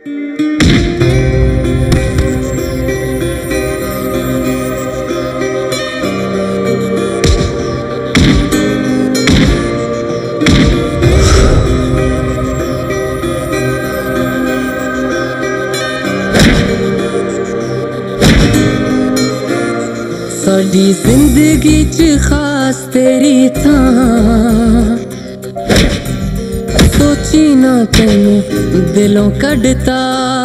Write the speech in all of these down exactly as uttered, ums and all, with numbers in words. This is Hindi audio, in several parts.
साडी जिंदगी च खास तेरी थां सोची ना तैनू दिलों कढ़ता।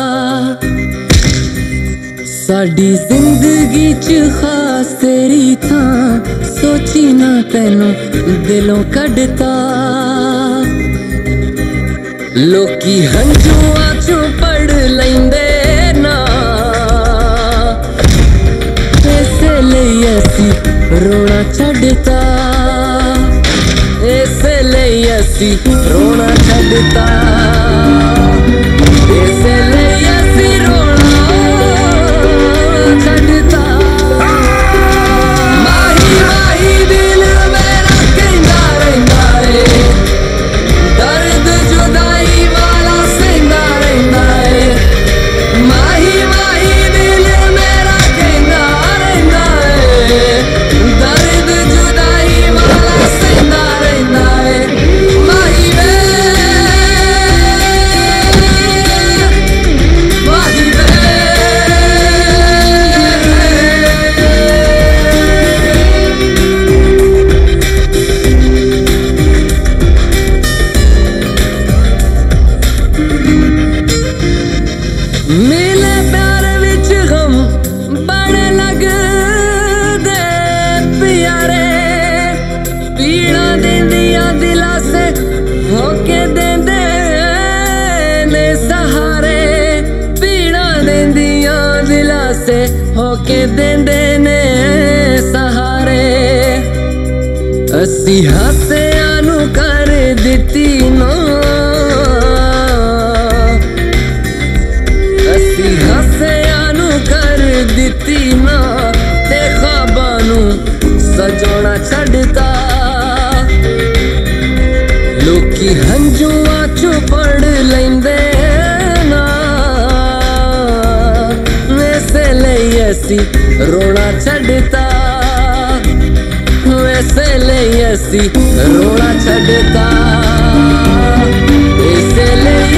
साडी जिंदगी च खास तेरी थां सोची ना तैनू दिलों कढ़ता। लोकी हंजुआं चों पढ़ लैंदे ना ऐसी रोना छड्डता। इसलिए ऐसी रोना छड्डता। इसलिए ऐसी रोना छड्डता। माही माही दिल मेरा कहंदा रहिंदा है दर्द जुदाई वाला सहंदा रहिंदा है। माही माही दिल मेरा कहंदा रहिंदा दर्द जुदाई वाला सहंदा रहिंदा है। माही वे माही वे मिले प्यार विच गम बड़े लगदे प्यारे। पीड़ा देंदियां दिला से होके देंदे ने सहारे। पीड़ा देंदियां दिला से होके देंदे ने सहारे। असी हासियां नू कर दित्ती ना असी हासियां नू कर दित्ती ना ते ख्वाबां नू सजाउणा छड्डता। लोकी हंजुआं चों पढ़ लैंदे ना इसलिए ऐसी रोना छड्डता। इसलिए ऐसी रोना छड्डता। इसलिए